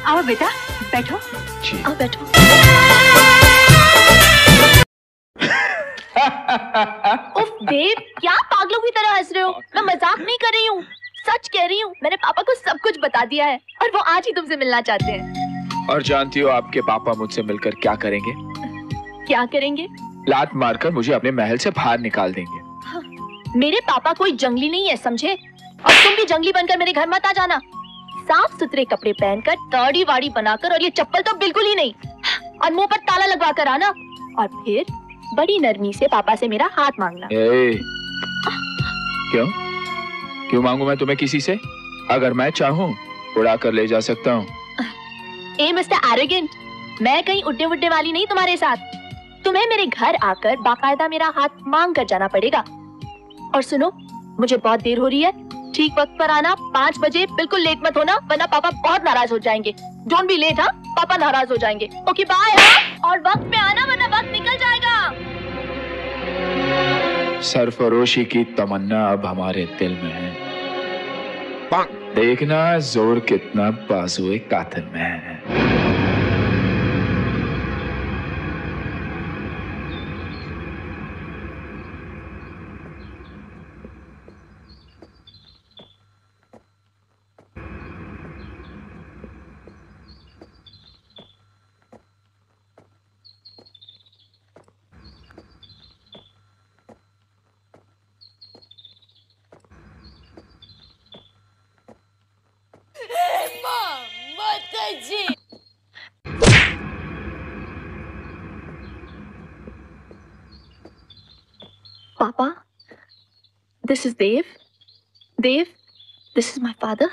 आओ बेटा, बैठो। आओ बैठो। उफ देव, क्या पागलों की तरह हंस रहे हो? मैं मजाक नहीं कर रही हूँ, सच कह रही हूँ। मैंने पापा को सब कुछ बता दिया है और वो आज ही तुमसे मिलना चाहते हैं। और जानती हो आपके पापा मुझसे मिलकर क्या करेंगे? क्या करेंगे? लात मारकर मुझे अपने महल से बाहर निकाल देंगे। हाँ, मेरे पापा कोई जंगली नहीं है, समझे? और तुम भी जंगली बनकर मेरे घर मत आ जाना। साफ सुथरे कपड़े पहनकर, दाढ़ी वाड़ी बनाकर, और ये चप्पल तो बिल्कुल ही नहीं, और मुंह पर ताला लगवा कर आना। और फिर बड़ी नरमी से पापा से मेरा हाथ मांगना। क्यों मांगू मैं तुम्हें किसी से? अगर मैं चाहूँ उड़ा कर ले जा सकता हूँ। मिस्टर एरोगेंट, मैं कहीं उड़ने उड़ने वाली नहीं तुम्हारे साथ। तुम्हें मेरे घर आकर बाकायदा मेरा हाथ मांग कर जाना पड़ेगा। और सुनो, मुझे बहुत देर हो रही है, ठीक वक्त पर आना। 5 बजे, बिल्कुल लेट मत होना, वरना पापा बहुत नाराज हो जाएंगे। डोंट बी लेट, हाँ? पापा नाराज हो जाएंगे। Okay bye. और वक्त पे आना, वरना वक्त निकल जाएगा। सरफरोशी की तमन्ना अब हमारे दिल में है। देखना जोर कितना बाजुए कातिल में है। Papa, this is Dev. Dev, this is my father.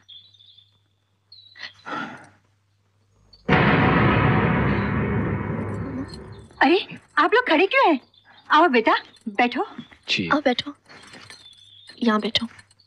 अरे आप लोग खड़े क्यों हैं? आओ बेटा, बैठो। जी। आओ बैठो, यहाँ बैठो।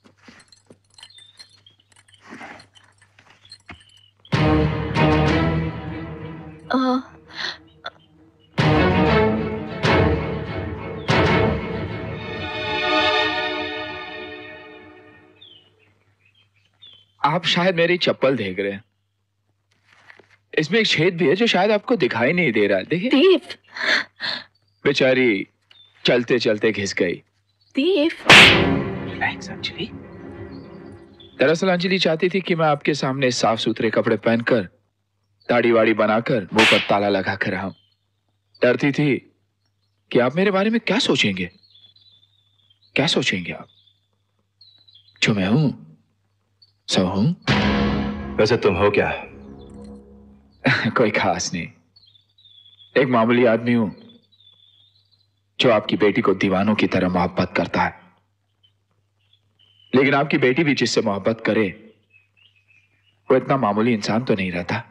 आप शायद मेरी चप्पल देख रहे हैं। इसमें एक छेद भी है जो शायद आपको दिखाई नहीं दे रहा। देखिए। देव, बेचारी चलते चलते घिस गई। देव। अंजलि, दरअसल अंजलि चाहती थी कि मैं आपके सामने साफ सुथरे कपड़े पहनकर, दाढ़ी वाड़ी बनाकर, मुंह पर ताला लगा कर आऊं। डरती थी कि आप मेरे बारे में क्या सोचेंगे। क्या सोचेंगे आप? जो मैं हूं सो हूं। वैसे तुम हो क्या? कोई खास नहीं, एक मामूली आदमी हूं जो आपकी बेटी को दीवानों की तरह मोहब्बत करता है। लेकिन आपकी बेटी भी जिससे मोहब्बत करे वो इतना मामूली इंसान तो नहीं रहता।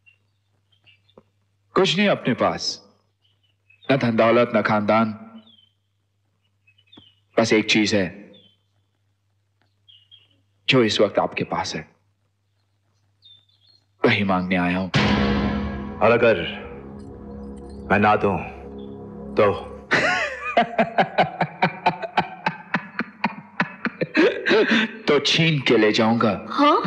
कुछ नहीं अपने पास, न धन दौलत न खानदान, बस एक चीज है जो इस वक्त आपके पास है, वही मांगने आया हूं। और अगर मैं ना दूं तो? तो छीन के ले जाऊंगा। हाँ?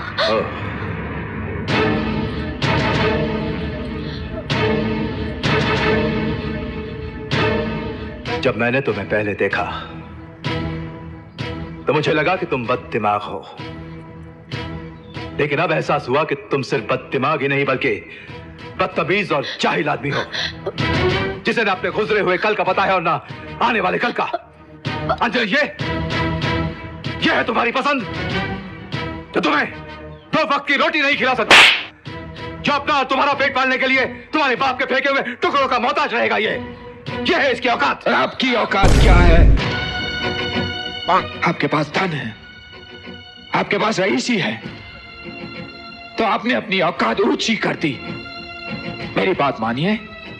जब मैंने तुम्हें पहले देखा तो मुझे लगा कि तुम बददिमाग हो, लेकिन अब एहसास हुआ कि तुम सिर्फ बददिमाग ही नहीं बल्कि बदतमीज और जाहिल आदमी हो, जिसे ना अपने गुजरे हुए कल का पता है और ना आने वाले कल का। अंजलि, ये है तुम्हारी पसंद जो तुम्हें 2 वक्त की रोटी नहीं खिला सकता, जो अपना और तुम्हारा पेट पालने के लिए तुम्हारे बाप के फेंके हुए टुकड़ों का मोहताज रहेगा। ये है इसकी औकात। आपकी औकात क्या है? आपके पास धन है, आपके पास रईसी है, तो आपने अपनी औकात ऊंची कर दी। मेरी बात मानिए,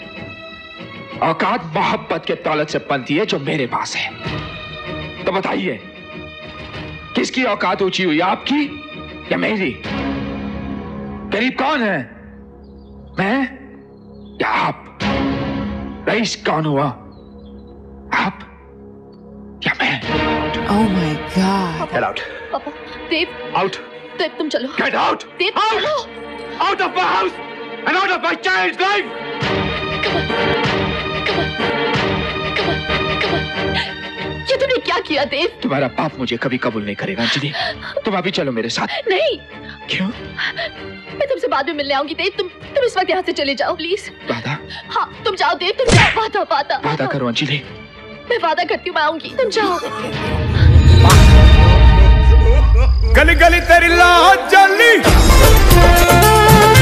औकात मोहब्बत के दौलत से बनती है जो मेरे पास है। तो बताइए किसकी औकात ऊंची हुई, आपकी या मेरी? गरीब कौन है, मैं या आप? रईस कौन हुआ, आप या मैं? Oh my God! Get out! पापा, देव, Out! देव तुम चलो। Get out! देव, Out! चलो। Out of my house and out of my child's life! Come on. ये तुमने क्या किया देव? तुम्हारा पाप मुझे कभी कबूल नहीं करेगा अंजलि। तुम अभी चलो मेरे साथ। नहीं। क्यों? मैं तुमसे बाद में मिलने आऊंगी देव। तुम इस वक्त यहाँ से चले जाओ प्लीज। वादा? हाँ तुम जाओ देव, तुम जाओ। वादा करो अंजलि। मैं वादा करती हूँ मैं आऊंगी, तुम जाओ। गली गली तेरी लाज जली